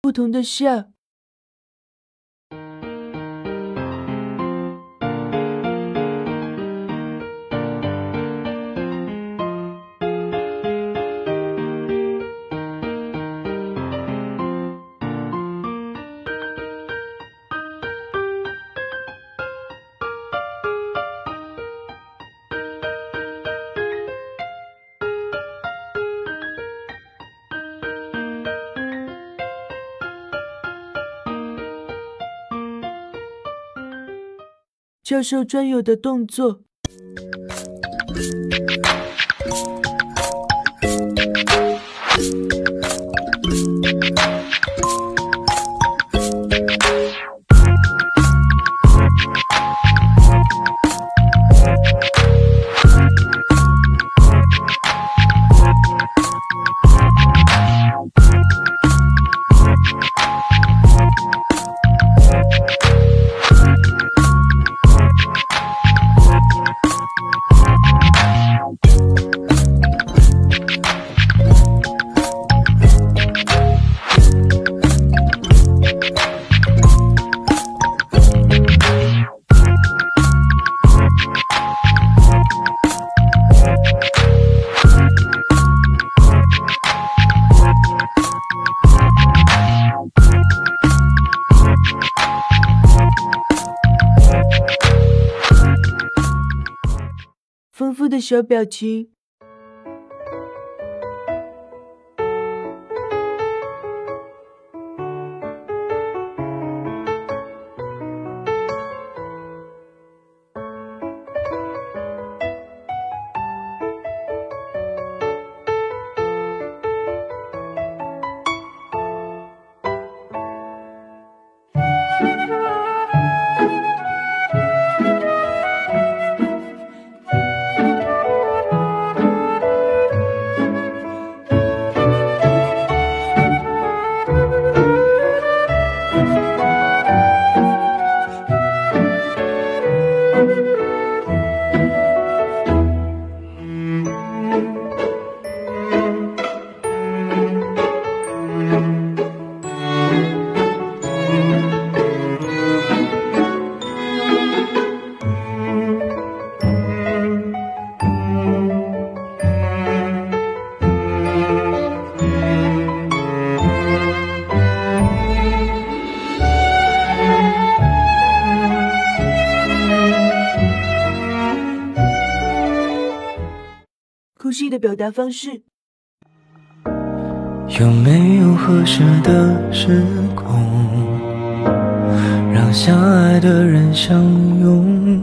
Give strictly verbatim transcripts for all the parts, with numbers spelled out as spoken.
不同的笑。教授专有的动作。丰富的小表情。哭戏的表达方式。 有没有合适的时空，让相爱的人相拥？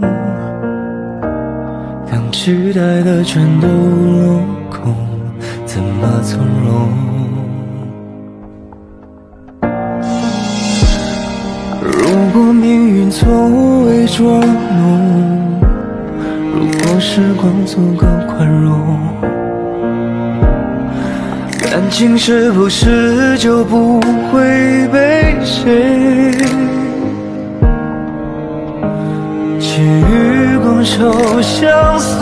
当期待的全都落空，怎么从容？如果命运从未捉弄，如果时光足够宽容，感情是不是就不会被谁给予拱手相送？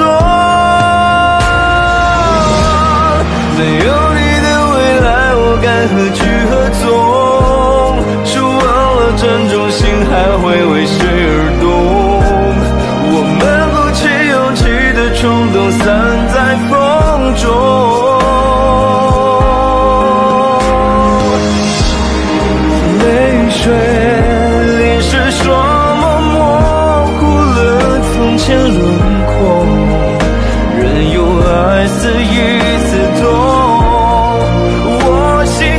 没有你的未来，我该何去何从？说忘了珍重，心还会为谁而动？我们鼓起勇气的冲动，散在风中。水淋湿双眸，模糊了从前轮廓，任由爱肆意刺痛我心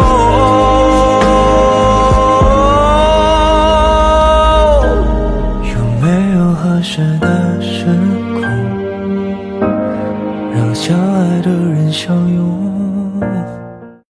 口。有没有合适的时空，让相爱的人相拥？